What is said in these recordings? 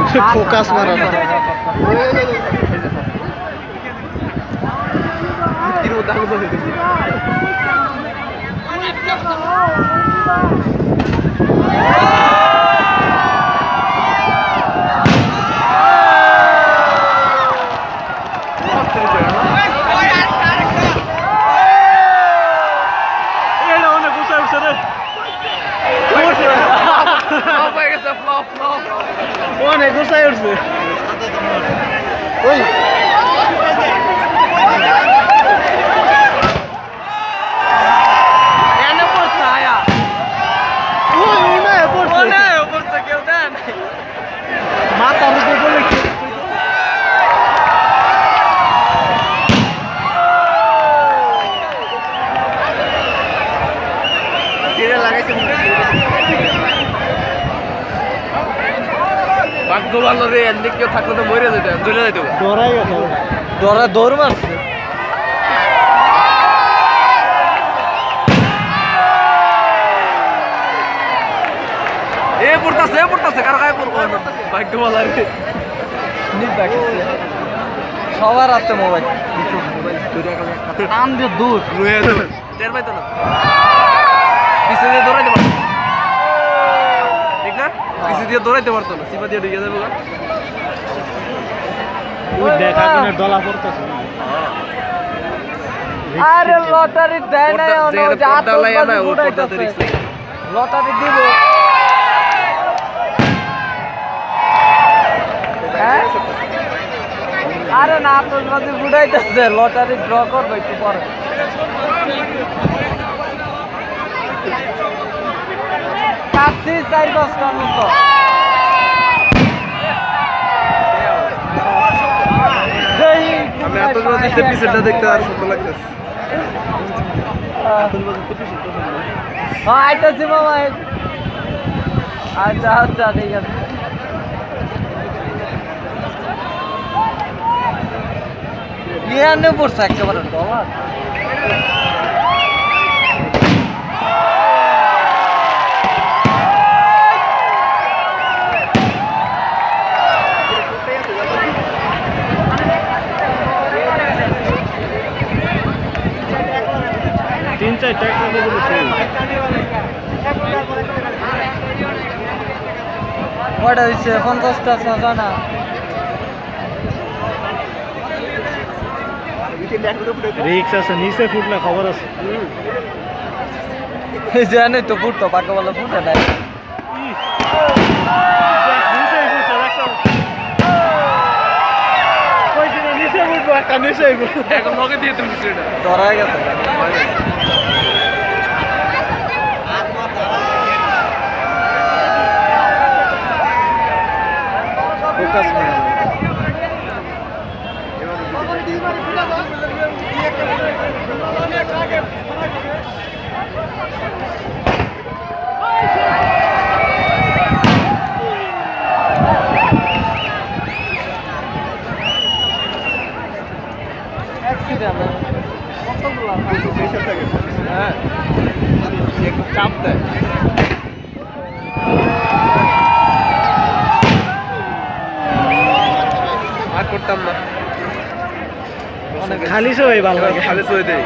focus মারা অনেক গোসাই উঠছে ওই এনে পড়ছে আয়া ওই ওনে পড়ছে কেউ দেন মাথা উপরে বলে কি সিরে লাগাইছে ভাগ্য ভালো রে এন্ড কেউ থাকলে তো মরে যেত চলে যেত ডরাই গেছে দৌড় মারছে পড়তাছে কার গায়ে পড়বো ভাগ্য ভালো রে নিট বাকিছে সবার হাতে মোবাইল টান দিয়ে দূর রুয়ে দূর টের পাইতো না পিছে দিয়ে দৌড়াইতে পারতো ঠিক না পিছে দিয়ে দৌড়াইতে পারতো না সিপা দিয়ে ঢুকে যাবো ওই দেখা কোনে ডলা পড়তাছে আরে লটারি দেয় না ওনো যে আতলাই না ও পড়তাতে রিস্ক লটারি দিব আরে না তো বাজি বুড়াইতেছে লটারি ড্র করবে একটু পরে কাছে 4-5টার মতো আমি আতশবাজিতে পিছনটা দেখতে আর সুন্দর লাগতেছে আতশবাজিতে পিছনটা সুন্দর হ্যাঁ আইতাছি মামা আচ্ছা আচ্ছা ঠিক আছে ইয়ানে পড়ছে একেবারে ডলার तीन चार ट्रैक्टर কয়টা হইছে 50টা সাজানা রিক্স আছে নিচে ফুটলে খবর আছে জানে তো ফুটতো পাকা বলা ফুটে নাই নিচে ফুটবো একটা নিচে এখন লগে দিয়ে তুমি সেটা ধরা গেছে ফোকাস মানে হ্যাঁ একটু চাপ দেয় আর করতাম না খালি সবাই ভালো লাগে খালি সবাই দেয়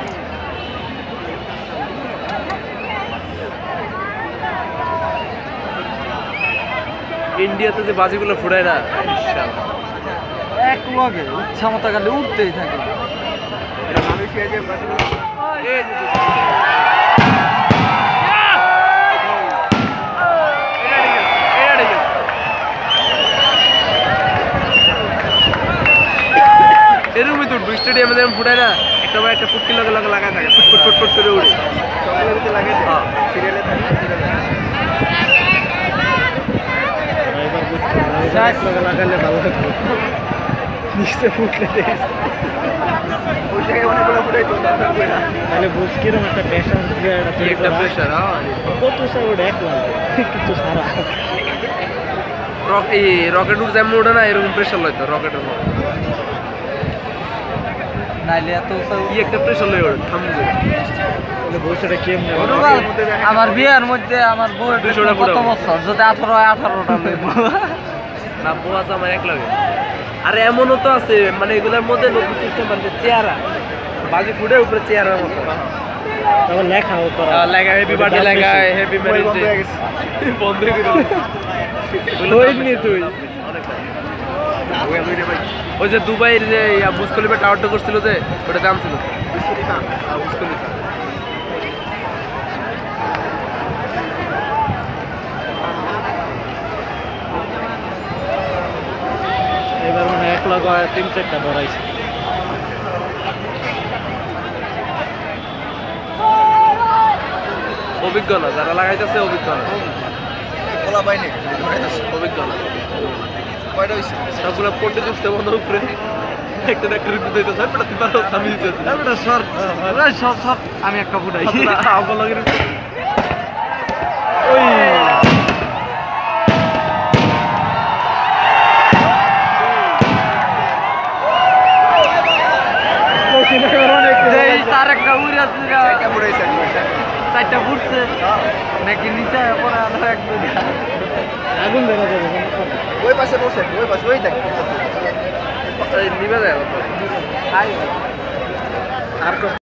ইন্ডিয়াতে যে বাজিগুলো ফুটায় না এক লগে ইচ্ছা মতো গেলে উঠতেই থাকে এরকমই তো স্টেডিয়ামে যেমন ফুটায় না একটা বার একটা পুটকি লগে লগে লাগায় থাকে ফুটফুট ফুটফুট করে উড়ে সবগুলো ভিতরে লাগে সিরিয়ালে থাকে লগে লাগালে ভালো থাকবে নিচে ফুটলে ওই জায়গায় অনেকগুলো ফুটাই তো তাহলে বুঝ কিরকম একটা প্রেশার একটা প্রেশার কত সারা দেখলাম কিছু সারা এই রকেট উড়ে যেমন ওঠে না এরকম প্রেশার লয় তো রকেটের মতো নাইলে এত কি একটা প্রেশার লয় ওঠে থামবে বউটা কেমনে আমার বিয়ের মধ্যে আমার বউয়ের কত বছর যদি 18-18টা লইব না বোয়া জামাই এক লাগে আর এমনও তো আছে মানে এগুলোর মধ্যে নতুন সিস্টেম আছে চেয়ারা বাজি ফুডের উপরে চেয়ারের মতো তারপর লেখাও করা লেখা হ্যাপি বার্থডে লেখা হ্যাপি ম্যারেজ ডে বন্ধ করে হইনি তুই ওই যে দুবাইয়ের যে বুর্জ খলিফা টাওয়ারটা করছিল যে ওটা দাম ছিল বুর্জ খলিফা এবার মানে 1,03,4টা ধরাইছে অভিজ্ঞতা যারা লাগাইতেছে অভিজ্ঞতা বলা পাইনি অভিজ্ঞতা কয়টা হইছে সবগুলো পড়তে দিচ্ছে বন্ধ উপরে একটা রিপোর্ট দিতে স্যার এটা তিনবার থামিয়ে দিতেছে এটা সর সব আমি একটা ফুটাইছি আবার লাগে ওই চার একটা উড়ে আছে একটা ফুটাইছে চারটা ফুটছে নাকি নিচে পরে একদম আগুন দেখা যাবে ওই পাশে বসে ওই পাশে ওই দেখ নিবে যায় আর